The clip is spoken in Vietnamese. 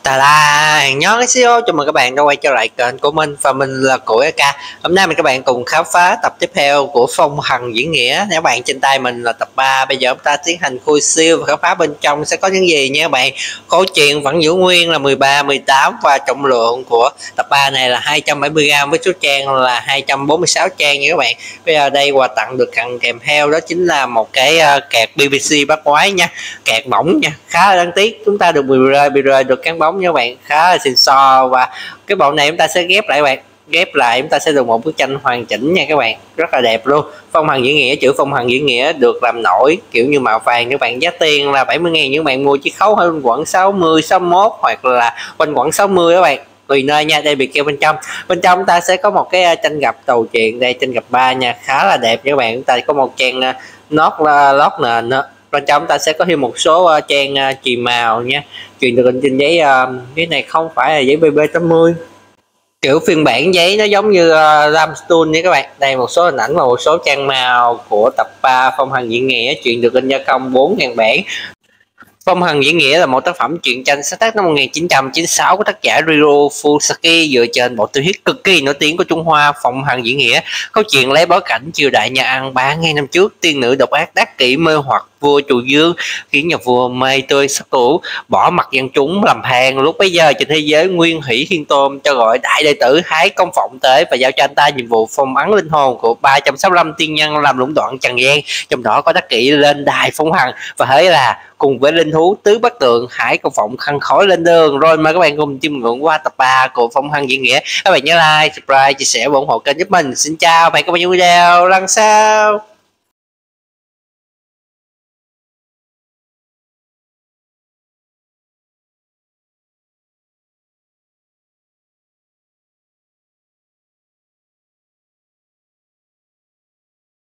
Ta da, nhớ cái xíu, chào mừng các bạn đã quay trở lại kênh của mình và mình là của EK. Hôm nay mình các bạn cùng khám phá tập tiếp theo của Phong Hằng Diễn Nghĩa. Nếu bạn trên tay mình là tập 3, bây giờ chúng ta tiến hành khui siêu và khám phá bên trong sẽ có những gì nha các bạn. Khối chuyện vẫn giữ nguyên là 13, 18 và trọng lượng của tập 3 này là 270g với số trang là 246 trang nha các bạn. Bây giờ đây quà tặng được kèm theo đó chính là một cái kẹt PVC bắt quái nha, kẹt mỏng nha, khá là đáng tiếc. Chúng ta được bị rơi được cán bóng nha các bạn, khá là xịn sò. Và cái bộ này chúng ta sẽ ghép lại các bạn, ghép lại chúng ta sẽ được một bức tranh hoàn chỉnh nha các bạn, rất là đẹp luôn. Phong Hằng Diễn Nghĩa, chữ Phong Hằng Diễn Nghĩa được làm nổi kiểu như màu vàng các bạn. Giá tiền là 70.000 những bạn mua chiết khấu hơn quận 60, 61 hoặc là quanh quận 60 các bạn, tùy nơi nha. Đây bị keo bên trong ta sẽ có một cái tranh gập tàu chuyện, đây tranh gập 3 nha, khá là đẹp nha các bạn. Chúng ta có một trang lót nền nữa. Bên trong ta sẽ có thêm một số trang chì màu nha, truyền được in trên giấy. Cái này không phải là giấy BB80, kiểu phiên bản giấy nó giống như limestone nha các bạn. Đây một số hình ảnh và một số trang màu của tập 3 Phong Hằng Diễn Nghĩa, chuyện được in gia công 4.000 bản. Phong Hằng Diễn Nghĩa là một tác phẩm truyện tranh sáng tác năm 1996 của tác giả Riro Fusaki, dựa trên bộ tiểu thuyết cực kỳ nổi tiếng của Trung Hoa Phong Hằng Diễn Nghĩa. Câu chuyện lấy bối cảnh triều đại nhà An 3.000 năm trước, tiên nữ độc ác đắc kỷ mê hoặc vua Trù Dương, khiến nhà vua mê tươi sắc tủ, bỏ mặt dân chúng làm hàng. Lúc bấy giờ trên thế giới, Nguyên Hỷ Thiên Tôn cho gọi đại đệ tử Hái Công Phụng tới và giao cho anh ta nhiệm vụ phong ấn linh hồn của 365 tiên nhân làm lũng đoạn trần gian, trong đó có đắc kỷ lên đài Phong Hằng. Và thế là cùng với linh thú tứ bất tượng, Hải Công Phụng khăn khói lên đường. Rồi mời các bạn cùng chiêm ngưỡng qua tập 3 của Phong Hằng Diễn Nghĩa. Các bạn nhớ like, subscribe, chia sẻ và ủng hộ kênh giúp mình. Xin chào, hẹn gặp lại trong video lần sau.